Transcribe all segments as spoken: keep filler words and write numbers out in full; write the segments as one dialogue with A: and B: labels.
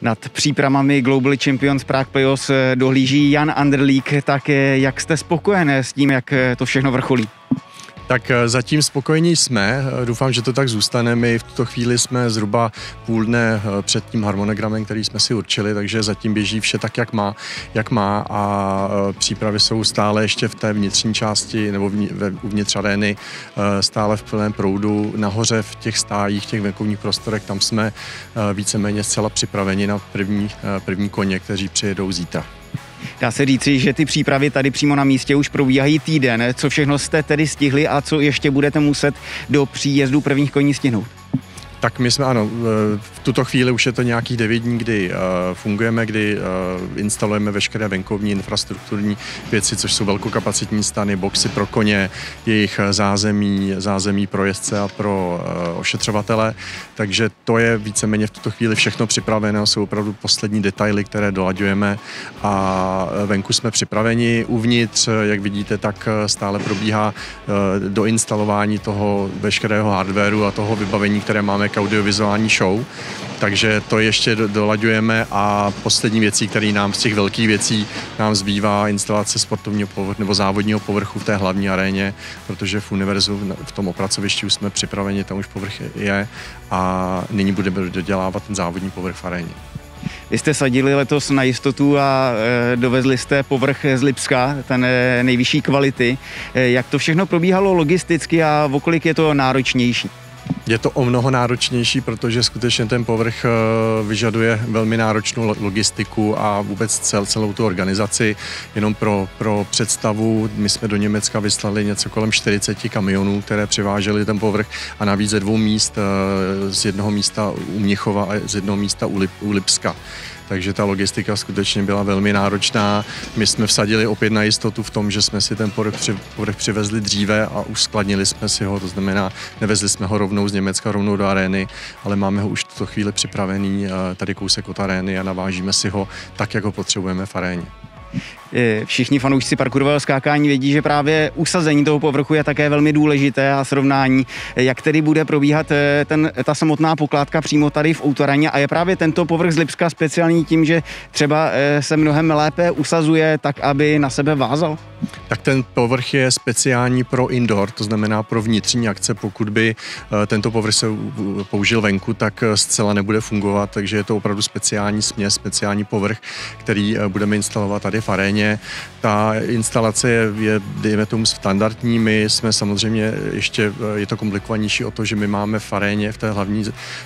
A: Nad přípravami Global Champions Prague Playoffs dohlíží Jan Anderlík, tak jak jste spokojené s tím, jak to všechno vrcholí?
B: Tak zatím spokojení jsme, doufám, že to tak zůstane. My v tuto chvíli jsme zhruba půl dne před tím harmonogramem, který jsme si určili, takže zatím běží vše tak, jak má, jak má a přípravy jsou stále ještě v té vnitřní části nebo uvnitř arény stále v plném proudu. Nahoře v těch stájích, těch venkovních prostorech, tam jsme víceméně zcela připraveni na první, první koně, kteří přijedou zítra.
A: Dá se říci, že ty přípravy tady přímo na místě už probíhají týden. Co všechno jste tedy stihli a co ještě budete muset do příjezdu prvních koní stihnout?
B: Tak my jsme, ano, v tuto chvíli už je to nějakých devět dní, kdy uh, fungujeme, kdy uh, instalujeme veškeré venkovní infrastrukturní věci, což jsou velkokapacitní stany, boxy pro koně, jejich zázemí, zázemí pro jezdce a pro uh, ošetřovatele. Takže to je víceméně v tuto chvíli všechno připraveno, jsou opravdu poslední detaily, které dolaďujeme a venku jsme připraveni. Uvnitř, jak vidíte, tak stále probíhá uh, doinstalování toho veškerého hardwaru a toho vybavení, které máme k audiovizuální show, takže to ještě dolaďujeme a poslední věcí, které nám z těch velkých věcí nám zbývá instalace sportovního povrchu nebo závodního povrchu v té hlavní aréně, protože v Univerzu v tom opracovišti už jsme připraveni, tam už povrch je a nyní budeme dodělávat ten závodní povrch v aréně.
A: Vy jste sadili letos na jistotu a e, dovezli jste povrch z Lipska, ten e, nejvyšší kvality. E, jak to všechno probíhalo logisticky a o kolik je to náročnější?
B: Je to o mnoho náročnější, protože skutečně ten povrch vyžaduje velmi náročnou logistiku a vůbec cel, celou tu organizaci. Jenom pro, pro představu, my jsme do Německa vyslali něco kolem čtyřicet kamionů, které přivážely ten povrch a navíc ze dvou míst, z jednoho místa u Mnichova a z jednoho místa u, Lip, u Lipska. Takže ta logistika skutečně byla velmi náročná. My jsme vsadili opět na jistotu v tom, že jsme si ten povrch, při, povrch přivezli dříve a uskladnili jsme si ho, to znamená, nevezli jsme ho rovnou z Německa, rovnou do arény, ale máme ho už v tuto chvíli připravený tady kousek od arény a navážíme si ho tak, jak ho potřebujeme v aréně.
A: Všichni fanoušci parkourového skákání vědí, že právě usazení toho povrchu je také velmi důležité a srovnání, jak tedy bude probíhat ten, ta samotná pokládka přímo tady v Autoaréně a je právě tento povrch z Lipska speciální tím, že třeba se mnohem lépe usazuje tak, aby na sebe vázal?
B: Tak ten povrch je speciální pro indoor, to znamená pro vnitřní akce. Pokud by tento povrch se použil venku, tak zcela nebude fungovat, takže je to opravdu speciální směs, speciální povrch, který budeme instalovat tady v aréně. Ta instalace je, je dejme tomu standardní, my jsme samozřejmě ještě, je to komplikovanější o to, že my máme v aréně, v té hlavní,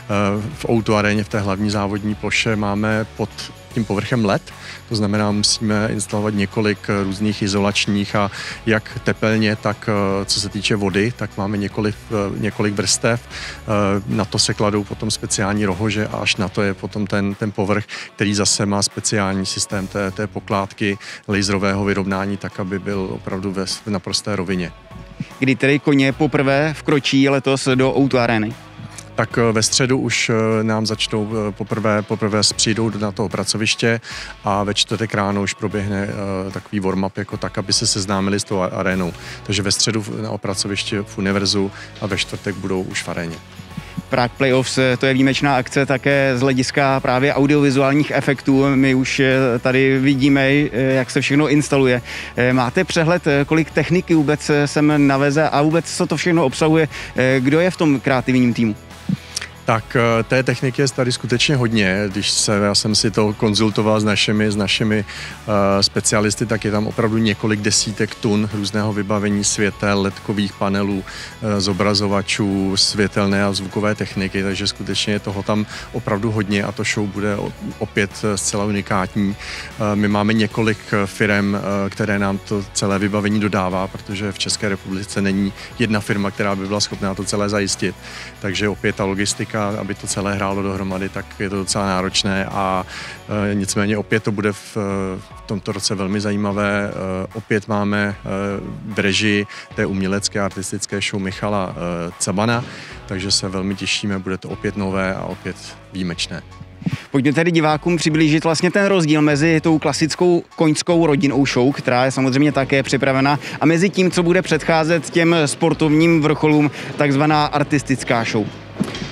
B: v Autoaréně, v té hlavní závodní ploše máme pod tím povrchem led, to znamená, musíme instalovat několik různých izolačních a jak tepelně, tak co se týče vody, tak máme několik, několik vrstev. Na to se kladou potom speciální rohože a až na to je potom ten, ten povrch, který zase má speciální systém té, té pokládky laserového vyrovnání, tak aby byl opravdu ve naprosté rovině.
A: Kdy tedy koně poprvé vkročí letos do Autoarény?
B: Tak ve středu už nám začnou poprvé, poprvé přijdou na to pracoviště a ve čtvrtek ráno už proběhne takový warm-up jako tak, aby se seznámili s tou arénou. Takže ve středu na pracovišti v Univerzu a ve čtvrtek budou už v aréně.
A: Prague Playoffs, to je výjimečná akce také z hlediska právě audiovizuálních efektů. My už tady vidíme, jak se všechno instaluje. Máte přehled, kolik techniky vůbec sem naveze a vůbec co to všechno obsahuje? Kdo je v tom kreativním týmu?
B: Tak té techniky je tady skutečně hodně. Když se, já jsem si to konzultoval s našimi, s našimi uh, specialisty, tak je tam opravdu několik desítek tun různého vybavení světel, ledkových panelů, uh, zobrazovačů, světelné a zvukové techniky, takže skutečně je toho tam opravdu hodně a to show bude opět zcela unikátní. Uh, my máme několik firem, uh, které nám to celé vybavení dodává, protože v České republice není jedna firma, která by byla schopná to celé zajistit. Takže opět ta logistika, aby to celé hrálo dohromady, tak je to docela náročné a e, nicméně opět to bude v, v tomto roce velmi zajímavé. E, opět máme e, v režii té umělecké artistické show Michala e, Cabana, takže se velmi těšíme, bude to opět nové a opět výjimečné.
A: Pojďme tedy divákům přiblížit vlastně ten rozdíl mezi tou klasickou koňskou rodinnou show, která je samozřejmě také připravena, a mezi tím, co bude předcházet těm sportovním vrcholům, takzvaná artistická show.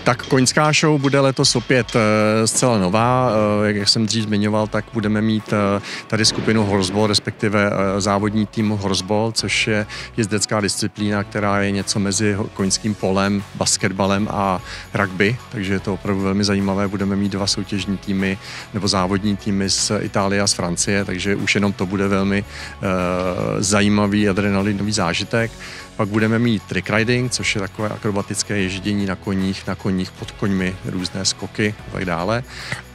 B: Tak koňská show bude letos opět e, zcela nová. E, jak jsem dřív zmiňoval, tak budeme mít e, tady skupinu Horseball, respektive e, závodní tým Horseball, což je jezdecká disciplína, která je něco mezi koňským polem, basketbalem a rugby, takže je to opravdu velmi zajímavé. Budeme mít dva soutěžní týmy nebo závodní týmy z Itálie a z Francie, takže už jenom to bude velmi e, zajímavý adrenalinový zážitek. Pak budeme mít trick riding, což je takové akrobatické ježdění na koních, na koních pod koňmi, různé skoky a tak dále.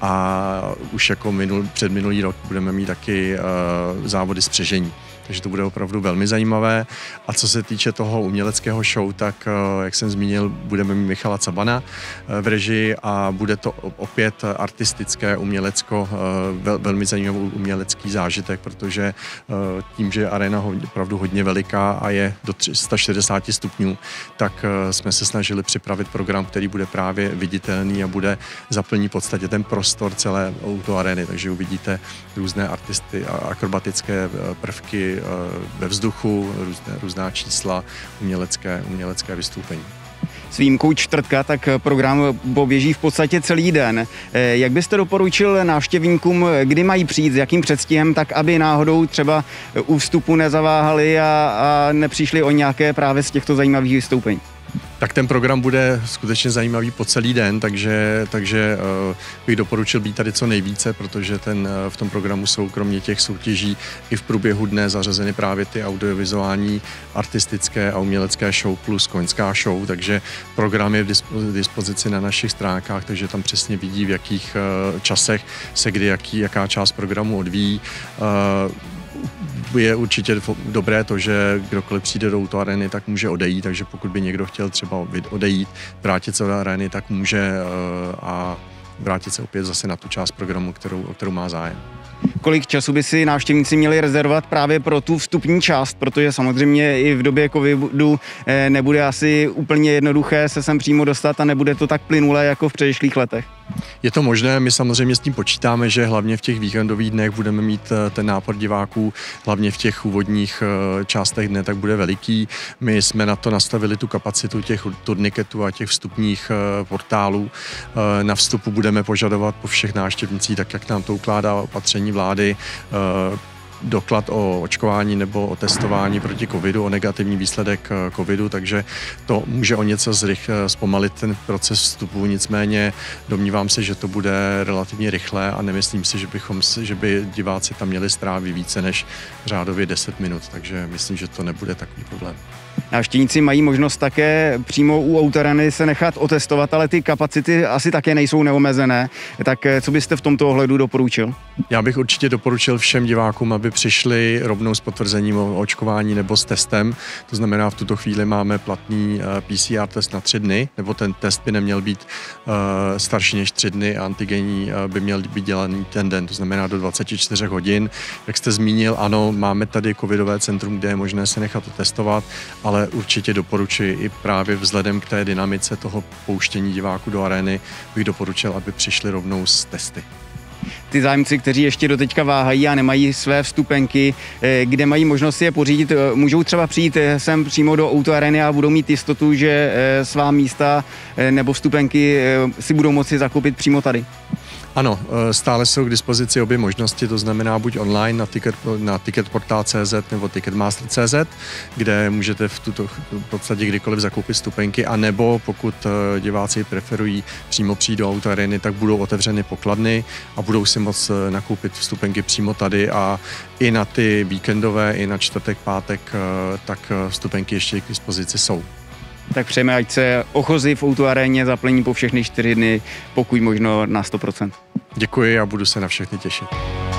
B: A už jako minul, před minulý rok budeme mít taky uh, závody spřežení. Takže to bude opravdu velmi zajímavé. A co se týče toho uměleckého show, tak jak jsem zmínil, budeme mít Michala Cabana v režii a bude to opět artistické, umělecko, vel, velmi zajímavý umělecký zážitek, protože tím, že je arena hodně, opravdu hodně veliká a je do tři sta šedesát stupňů, tak jsme se snažili připravit program, který bude právě viditelný a bude zaplnit v podstatě ten prostor celé autoareny. Takže uvidíte různé artisty a akrobatické prvky ve vzduchu, různé, různá čísla, umělecké, umělecké vystoupení.
A: S výjimkou čtvrtka, tak program poběží v podstatě celý den. Jak byste doporučil návštěvníkům, kdy mají přijít, s jakým předstihem, tak aby náhodou třeba u vstupu nezaváhali a, a nepřišli o nějaké právě z těchto zajímavých vystoupení?
B: Tak ten program bude skutečně zajímavý po celý den, takže, takže uh, bych doporučil být tady co nejvíce, protože ten, uh, v tom programu jsou kromě těch soutěží i v průběhu dne zařazeny právě ty audiovizuální, artistické a umělecké show plus koňská show, takže program je v dispozici na našich stránkách, takže tam přesně vidí, v jakých uh, časech se kdy jaký, jaká část programu odvíjí. Uh, Je určitě dobré to, že kdokoliv přijde do autoareny, tak může odejít, takže pokud by někdo chtěl třeba odejít, vrátit se do arény, tak může a vrátit se opět zase na tu část programu, kterou, o kterou má zájem.
A: Kolik času by si návštěvníci měli rezervovat právě pro tu vstupní část, protože samozřejmě i v době covidu nebude asi úplně jednoduché se sem přímo dostat a nebude to tak plynulé jako v předešlých letech?
B: Je to možné, my samozřejmě s tím počítáme, že hlavně v těch víkendových dnech budeme mít ten nápor diváků, hlavně v těch úvodních částech dne, tak bude veliký. My jsme na to nastavili tu kapacitu těch turniketů a těch vstupních portálů. Na vstupu budeme požadovat po všech návštěvnicích, tak jak nám to ukládá opatření vlády, doklad o očkování nebo o testování proti covidu, o negativní výsledek covidu, takže to může o něco zrych, zpomalit ten proces vstupu, nicméně domnívám se, že to bude relativně rychlé a nemyslím si, že, bychom, že by diváci tam měli strávit více než řádově deset minut, takže myslím, že to nebude takový problém.
A: Návštěvníci mají možnost také přímo u autoareny se nechat otestovat, ale ty kapacity asi také nejsou neomezené. Tak co byste v tomto ohledu doporučil?
B: Já bych určitě doporučil všem divákům, aby přišli rovnou s potvrzením o očkování nebo s testem. To znamená, v tuto chvíli máme platný P C R test na tři dny, nebo ten test by neměl být uh, starší než tři dny a antigenní uh, by měl být dělaný ten den, to znamená do dvacet čtyři hodin. Jak jste zmínil, ano, máme tady covidové centrum, kde je možné se nechat testovat, ale určitě doporučuji i právě vzhledem k té dynamice toho pouštění diváků do arény, bych doporučil, aby přišli rovnou s testy.
A: Ty zájemci, kteří ještě doteďka váhají a nemají své vstupenky, kde mají možnost je pořídit, můžou třeba přijít sem přímo do autoareny a budou mít jistotu, že svá místa nebo vstupenky si budou moci zakoupit přímo tady?
B: Ano, stále jsou k dispozici obě možnosti, to znamená buď online na, ticket, na ticketportal tečka cé zet nebo ticketmaster tečka cé zet, kde můžete v tuto v podstatě kdykoliv zakoupit vstupenky, a nebo pokud diváci preferují přímo přijít do autoareny, tak budou otevřeny pokladny a budou si moct nakoupit vstupenky přímo tady, a i na ty víkendové, i na čtvrtek, pátek, tak vstupenky ještě k dispozici jsou.
A: Tak přejeme, ať se ochozy v autoaréně zaplní po všechny čtyři dny, pokud možno na sto procent.
B: Děkuji a budu se na všechny těšit.